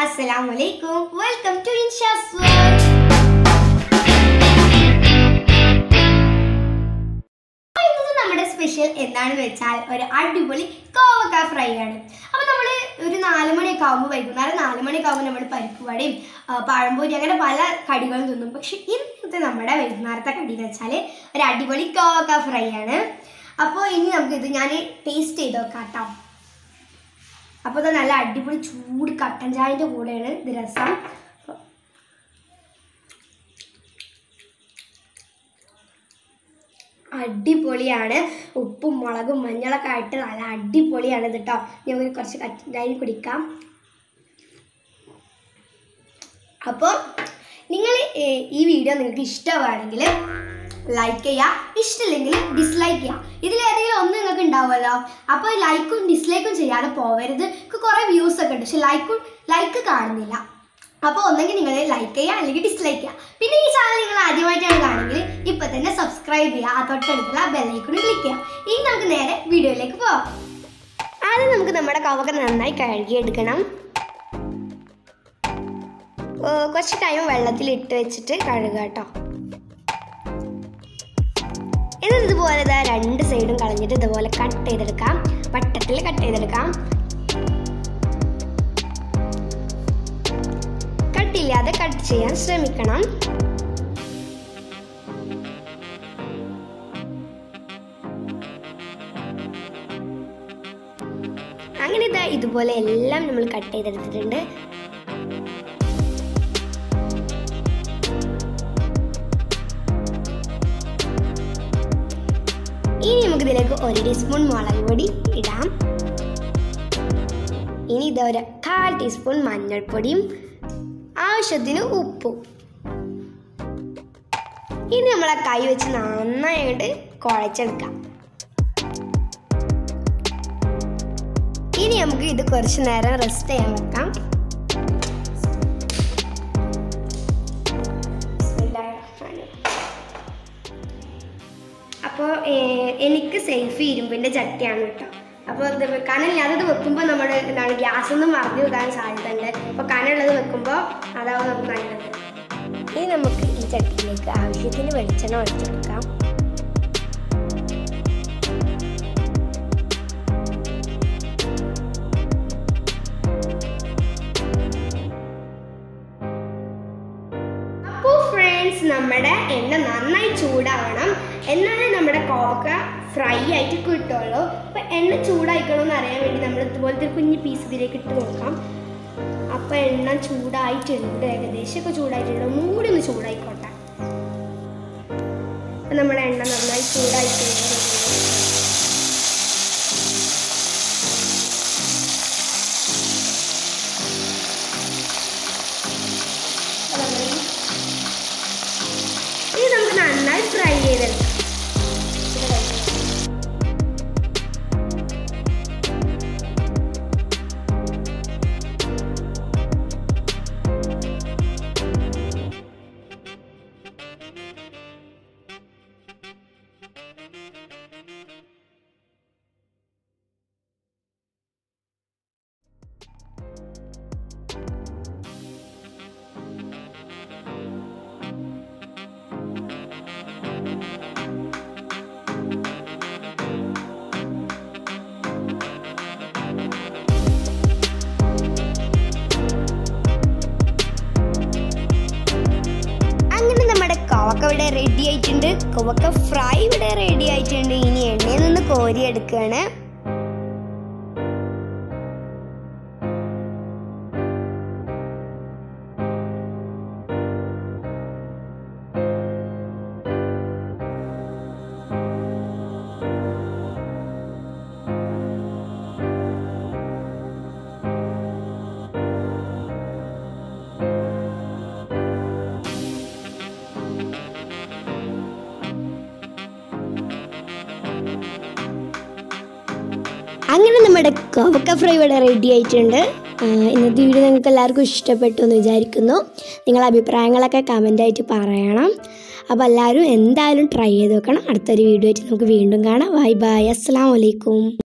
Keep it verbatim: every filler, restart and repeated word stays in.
Assalamualaikum. Welcome to Inshazworld. നമ്മുടെ special എന്താണെന്ന് വെച്ചാൽ ഒരു അടിപൊളി കോവക്ക ഫ്രൈ ആണ്. അപ്പോൾ നമ്മൾ ഒരു നാല് മണിയൊക്കെ ആകുമ്പോൾ വൈകുന്നേരം നാല് മണിയൊക്കെ ആകുമ്പോൾ നമ്മൾ പരിപ്പ് വടയും പഴംപൊരി അങ്ങനെ പല കടികളും തിന്നും. പക്ഷെ ഇന്നത്തെ നമ്മുടെ വൈകുന്നേരത്തെ കടി എന്ന് വെച്ചാൽ ഒരു അടിപൊളി കോവക്ക ഫ്രൈ ആണ്. അപ്പോൾ ഇനി നമുക്കിത് ഞാൻ ടേസ്റ്റ് ചെയ്ത് നോക്കാം കേട്ടോ. അപ്പോൾ ഇത് നല്ല അടിപൊളി ചൂട് കട്ടൻ ചായൻ്റെ കൂടെയാണ് ഇത് രസം. അടിപൊളിയാണ്. ഉപ്പും മുളകും മഞ്ഞളൊക്കെ ആയിട്ട് നല്ല അടിപൊളിയാണ് ഇത് കേട്ടോ. ഞാൻ കുറച്ച് കട്ടൻ ചായ കുടിക്കാം. അപ്പോൾ നിങ്ങൾ ഈ വീഡിയോ നിങ്ങൾക്ക് ഇഷ്ടമാണെങ്കിൽ ലൈക്ക് ചെയ്യുക, ഇഷ്ടമില്ലെങ്കിൽ ഡിസ്ലൈക്ക് ചെയ്യുക. ഇതിലേതെങ്കിലും ഒന്ന് നിങ്ങൾക്ക് ഉണ്ടാവുമല്ലോ. അപ്പോൾ ലൈക്കും ഡിസ്ലൈക്കും ചെയ്യാതെ പോകരുത്. കുറേ വ്യൂസ് ഒക്കെ ഉണ്ട്, പക്ഷെ ലൈക്കും ലൈക്ക് കാണുന്നില്ല. അപ്പോൾ ഒന്നെങ്കിൽ നിങ്ങൾ ലൈക്ക് ചെയ്യുക അല്ലെങ്കിൽ ഡിസ്ലൈക്ക് ചെയ്യുക. പിന്നെ ഈ ചാനൽ നിങ്ങൾ ആദ്യമായിട്ടാണ് കാണുമെങ്കിൽ ഇപ്പം തന്നെ സബ്സ്ക്രൈബ് ചെയ്യുക, ആ തൊട്ടടുത്തുള്ള ബെല്ലൈക്കണിൽ ക്ലിക്ക് ചെയ്യാം. ഇനി നമുക്ക് നേരെ വീഡിയോയിലേക്ക് പോവാം. ആദ്യം നമുക്ക് നമ്മുടെ കോവക്ക നന്നായി കഴുകിയെടുക്കണം. കുറച്ച് ടൈം വെള്ളത്തിൽ ഇട്ട് വെച്ചിട്ട് കഴുകുക കേട്ടോ. എന്നിട്ട് ഇതുപോലെ ഇതാ രണ്ട് സൈഡും കളഞ്ഞിട്ട് ഇതുപോലെ കട്ട് ചെയ്തെടുക്കാം. വട്ടത്തിൽ കട്ട് ചെയ്തെടുക്കാം. കട്ടില്ലാതെ കട്ട് ചെയ്യാൻ ശ്രമിക്കണം. അങ്ങനെ ഇതാ ഇതുപോലെ എല്ലാം നമ്മൾ കട്ട് ചെയ്തെടുത്തിട്ടുണ്ട്. ഇനി നമുക്ക് ഇതിലേക്ക് ഒരു ടീസ്പൂൺ മുളക് പൊടി ഇടാം. ഇനി ഇത് ഒരു കാൽ ടീസ്പൂൺ മഞ്ഞൾപ്പൊടിയും ആവശ്യത്തിന് ഉപ്പും. ഇനി നമ്മൾ ആ കൈ വെച്ച് നന്നായിട്ട് കുഴച്ചെടുക്കാം. ഇനി നമുക്ക് ഇത് കുറച്ച് നേരം റെസ്റ്റ് ചെയ്യാൻ വെക്കാം. അപ്പോൾ എനിക്ക് സേഫ് ഇരുമ്പിൻ്റെ ചട്ടിയാണ് കേട്ടോ. അപ്പോൾ ഇത് കനലില്ലാതെ ഇത് വെക്കുമ്പോൾ നമ്മൾ എന്താണ് ഗ്യാസൊന്നും മറിഞ്ഞു വെക്കാൻ സാധ്യതയുണ്ട്. അപ്പോൾ കനലുള്ളത് വെക്കുമ്പോൾ അതാവും നമുക്ക് നല്ലത്. ഇനി നമുക്ക് ഈ ചട്ടിയിലേക്ക് ആവശ്യത്തിന് വെളിച്ചെണ്ണ ഒഴിച്ചെടുക്കാം. അപ്പോൾ ഫ്രണ്ട്സ്, നമ്മുടെ എണ്ണ നന്നായി ചൂടാവണം, എന്നാലേ നമ്മുടെ കോവക്ക ഫ്രൈ ആയിട്ട് കിട്ടുള്ളൂ. അപ്പോൾ എണ്ണ ചൂടായിക്കണമെന്ന് അറിയാൻ വേണ്ടി നമ്മൾ ഇതുപോലത്തെ കുഞ്ഞ് പീസ് ഇതിലേക്ക് ഇട്ട് നോക്കാം. അപ്പോൾ എണ്ണ ചൂടായിട്ടുണ്ട്, ഏകദേശം ഒക്കെ ചൂടായിട്ടുണ്ട്. ഒന്നും കൂടി ഒന്ന് ചൂടായിക്കോട്ടെ. അപ്പം നമ്മുടെ എണ്ണ നന്നായി ചൂടായിട്ടുണ്ട്. ഇനി നമുക്ക് നന്നായി ഫ്രൈ ചെയ്തെടുക്കാം. കോവക്ക ഇവിടെ റെഡി ആയിട്ടുണ്ട്. കോവക്ക ഫ്രൈ ഇവിടെ റെഡി ആയിട്ടുണ്ട്. ഇനി എണ്ണയിൽ നിന്ന് കോരിയെടുക്കുകയാണ്. അങ്ങനെ നമ്മുടെ കോവക്ക ഫ്രൈ ഇവിടെ റെഡി ആയിട്ടുണ്ട്. ഇന്നത്തെ വീഡിയോ നിങ്ങൾക്ക് എല്ലാവർക്കും ഇഷ്ടപ്പെട്ടു എന്ന് വിചാരിക്കുന്നു. നിങ്ങളുടെ അഭിപ്രായങ്ങളൊക്കെ കമൻ്റായിട്ട് പറയണം. അപ്പോൾ എല്ലാവരും എന്തായാലും ട്രൈ ചെയ്ത് നോക്കണം. അടുത്തൊരു വീഡിയോ ആയിട്ട് നമുക്ക് വീണ്ടും കാണാം. Bye bye. അസ്സലാമു അലൈക്കും.